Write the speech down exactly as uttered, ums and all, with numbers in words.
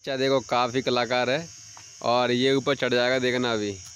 अच्छा देखो काफ़ी कलाकार है और ये ऊपर चढ़ जाएगा, देखना अभी।